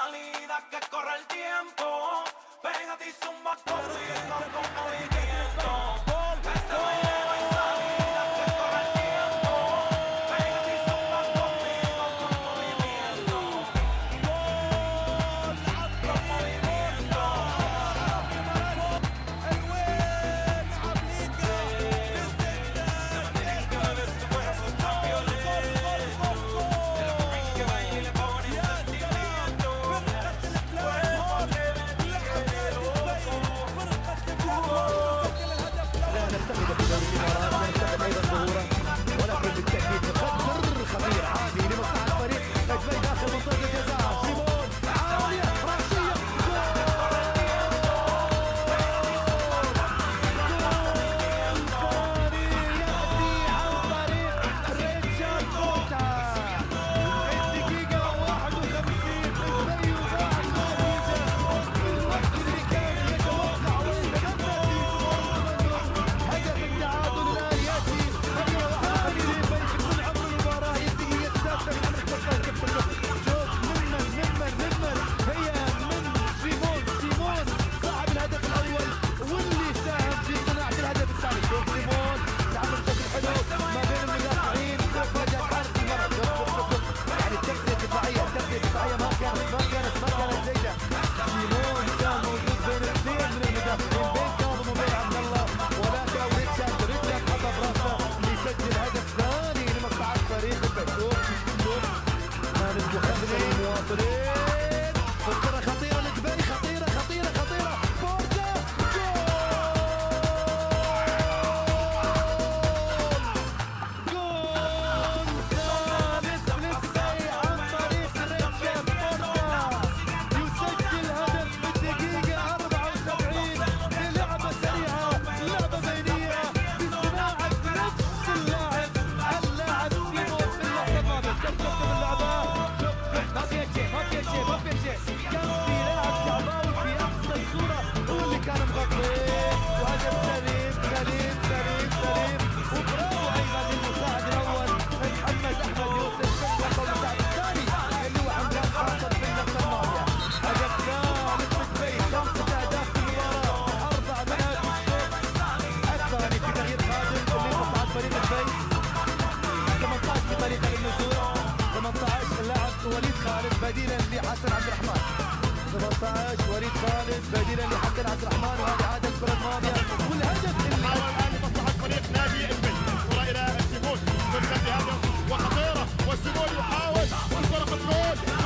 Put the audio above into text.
salida que corre el tiempo. Pégate y zumba corriendo con movimiento. Este baile no hay salida que corre el tiempo. Pégate y zumba conmigo con movimiento. Con movimiento. والكرة خطيرة لدبي، خطيرة خطيرة خطيرة. بورتا جول ثالث لدبي عن طريق رجب بورتا، يسجل هدف بالدقيقة 74 بلعبة سريعة، لعبة بينية بصناعة نفس اللاعب سيمون في اللحظة الماضية. شوف اللعبة، ما في شيء كان في لاعب شعباوي في اقصى الصوره هو اللي كان مغطي، وهدف سليم سليم سليم سليم. وبرافو ايضا للمساعد الاول محمد احمد يوسف والمساعد الثاني اللي هو عمران خاطر في النقطه الماضيه. هدف ثالث لدبي، 5 اهداف في المباراه، 4 بنات الثاني في تغيير قادم اللي مصعد فريق دبي. 18 في طريقه للنزول، 18 اللاعب وليد خالد بديلا لحسن عبد الرحمن. 18 وليد خالد بديلا لحسن عبد الرحمن، وهذه عادة الكرة الماضية والهدف اللي حاول الآن لمصلحة فريق نادي البن. كرة إلى السيمون، فرصة بهدف وخطيرة، والسيمون يحاول والكرة مفقود.